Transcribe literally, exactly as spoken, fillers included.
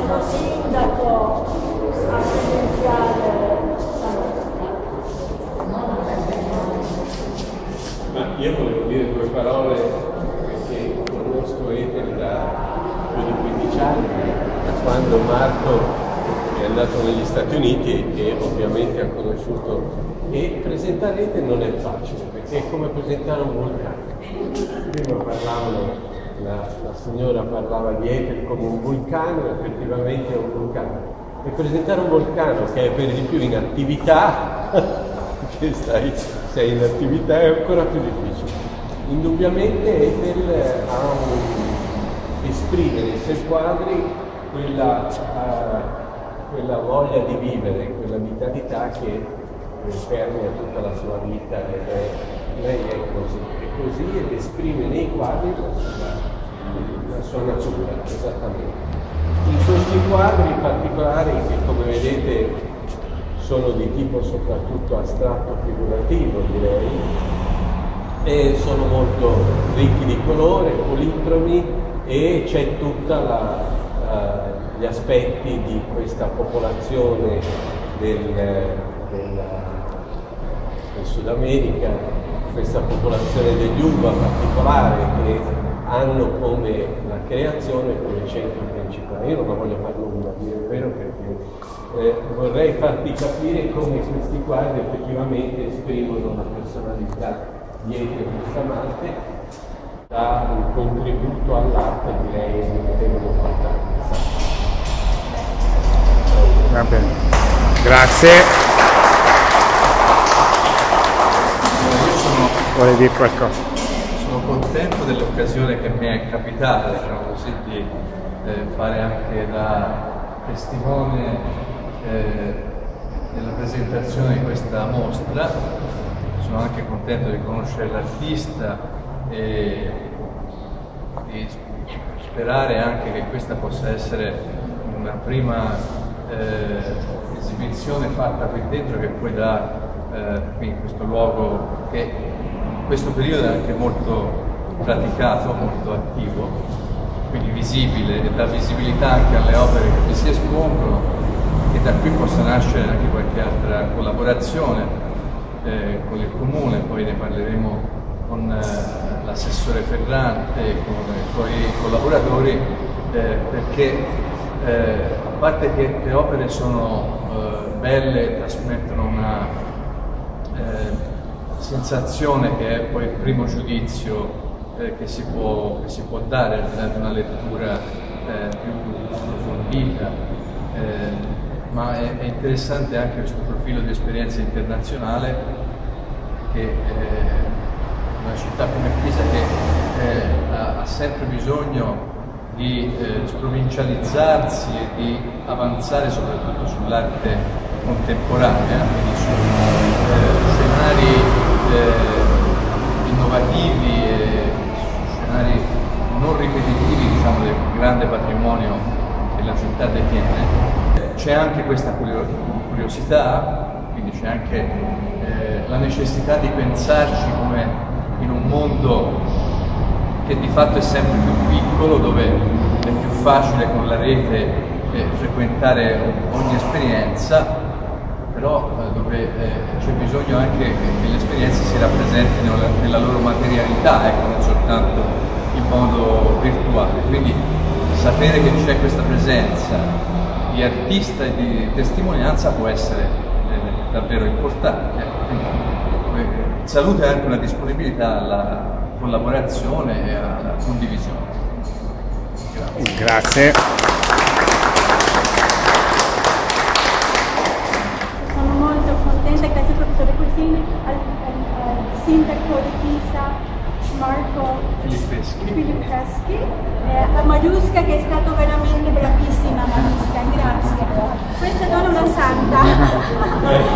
nostro sindaco a presenziare la Ma io volevo dire due parole perché conosco Ethel da più di quindici anni, da quando Marco è andato negli Stati Uniti e ovviamente ha conosciuto. E presentare Ethel non è facile perché è come presentare un vulcano. Prima parlavano, la, la signora parlava di Ethel come un vulcano, effettivamente è un vulcano. E presentare un vulcano che è per di più in attività, che stai, sei in attività, è ancora più difficile. Indubbiamente Ethel ha un, esprime nei suoi quadri quella, uh, quella voglia di vivere, quella vitalità che permea tutta la sua vita ed è, lei è così, è così ed esprime nei quadri la sua, la sua natura, esattamente. In questi quadri particolari, che come vedete sono di tipo soprattutto astratto figurativo direi, e sono molto ricchi di colore, policromi, e c'è tutta la, uh, gli aspetti di questa popolazione del, del, del Sud America, questa popolazione degli Uva particolare che hanno come la creazione come centro principale. Io non la voglio far lunga, a dire il vero, perché eh, vorrei farti capire come questi quadri effettivamente esprimono la personalità dietro Bustamante, dà un contributo all'arte, direi, notevole importanza. Va bene, grazie. Io sono, vuole dire qualcosa? Sono contento dell'occasione che mi è capitata, diciamo così, di eh, fare anche da testimone eh, nella presentazione di questa mostra. Sono anche contento di conoscere l'artista e di sperare anche che questa possa essere una prima eh, esibizione fatta qui dentro, che poi dà eh, qui in questo luogo che in questo periodo è anche molto praticato, molto attivo, quindi visibile, e dà visibilità anche alle opere che vi si espongono, e da qui possa nascere anche qualche altra collaborazione Eh, con il comune. Poi ne parleremo con eh, l'assessore Ferrante e con i suoi collaboratori, eh, perché eh, a parte che le opere sono eh, belle e trasmettono una eh, sensazione che è poi il primo giudizio eh, che, si può, che si può dare al di là di una lettura eh, più approfondita, eh, ma è, è interessante anche questo profilo di esperienza internazionale, che eh, una città come Pisa che eh, ha, ha sempre bisogno di eh, sprovincializzarsi e di avanzare soprattutto sull'arte contemporanea, quindi su eh, scenari eh, innovativi e su scenari non ripetitivi, diciamo, del grande patrimonio che la città detiene. C'è anche questa curiosità, quindi c'è anche eh, la necessità di pensarci come in un mondo che di fatto è sempre più piccolo, dove è più facile con la rete eh, frequentare ogni esperienza, però eh, dove eh, c'è bisogno anche che le esperienze si rappresentino nella loro materialità, ecco, non soltanto in modo virtuale. Quindi sapere che c'è questa presenza di artista e di testimonianza può essere eh, davvero importante. Quindi, eh, salute anche una disponibilità alla collaborazione e alla condivisione. Grazie. Grazie. Sono molto contenta, grazie professore Cusini, al, al, al sindaco di Pisa Marco Filippeschi, Filippeschi eh, a Mariusca, che è stato veramente bravissima. Mariusca, grazie. Questa non è una santa.